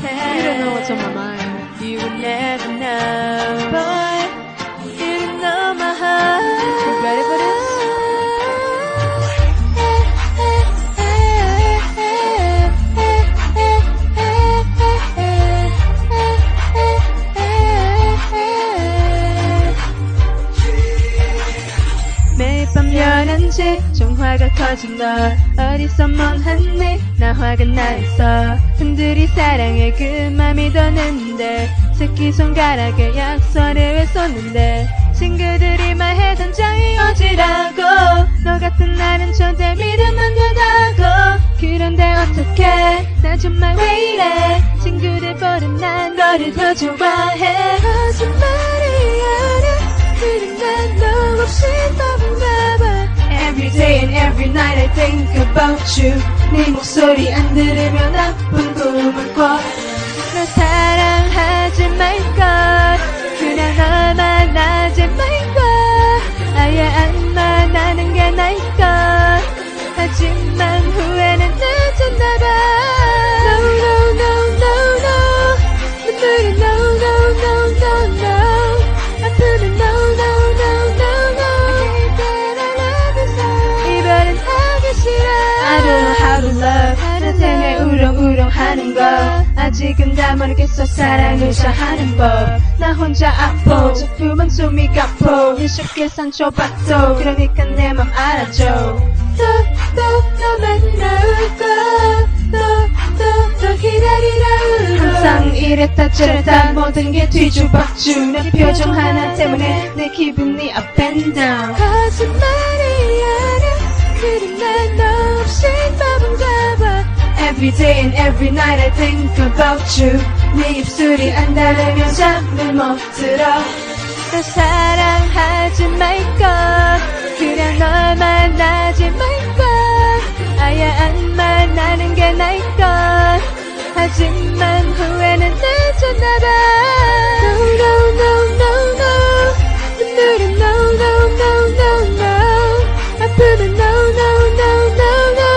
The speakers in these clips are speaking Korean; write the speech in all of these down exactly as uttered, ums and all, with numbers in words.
You don't know what's on my mind. You would never know, boy. You don't know my heart. You ready for this? 매일 밤 열한 시 전화가 터진 너 어디서 멍하니 나 화가 나 있어 흔들이 사랑해 그 맘이 더는데 새끼손가락에 약서를 왜 썼는데 친구들이 말해던 장이 어지라고 너 같은 나는 절대 믿으면 안 된다고 그런데 어떡해 나 정말 왜 이래 친구들 보는 난 너를 더 좋아해 거짓말이 아냐 그런 난 너 없이 바본가 봐 Every day and every night I think about you 네 목소리 안 들으면 나쁜 꿈을 꿔 너 사랑하지 말걸 그냥 널 만나지 말걸 아예 안 만나는 게 나을걸 하지만 후회는 늦었나봐 No no no no no 눈물이 no no no no no 아프면 no no no no no I hate that I love you so 이별은 하기 싫어 I don't know how to love 내 생에 우렁우렁 하는 거 아직은 다 모르겠어 사랑을 잘하는 법 나 혼자 아파 자꾸만 숨이 가포 쉽게 상처받도 그러니까 내 맘 알아줘 또 또 너 만나고 또 또 또 기다리라 울고 항상 이랬다 저랬다 모든 게 뒤죽박죽 내 표정 하나 때문에 내 기분이 up and down 거짓말이 아냐 그런 난 너 없이 바본가 봐 Every day and every night I think about you 네 입술이 안 닿으면 잠을 못 들어 널 사랑하지 말걸 그냥 널 만나지 말걸 아예 안 만나는 게 나을걸 하지만 후회는 늦었나봐 No no no no no 눈물은 no no no no no 아프면 no no no no no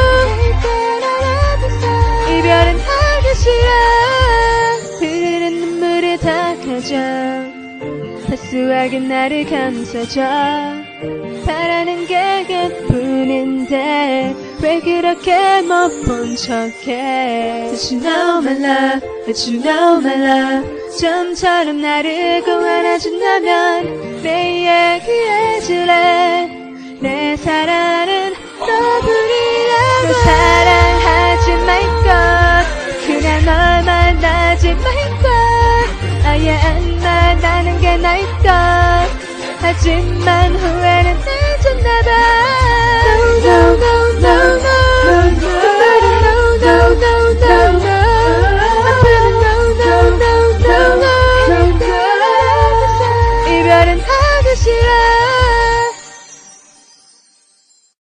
이별은 하기 싫어 흐르는 눈물을 닦아줘 사소하게 나를 감싸줘 바라는 게 그뿐인데 왜 그렇게 못 본 척해 Did you know my love, Did you know my love 좀처럼 나를 꼭 안아준다면 내 얘기해줄래 내 사랑은 너뿐이라고 널 사랑하지 말걸 그냥 널 만나지 말걸 아예 안 만나는 게 나을걸 하지만 후회는 늦었나봐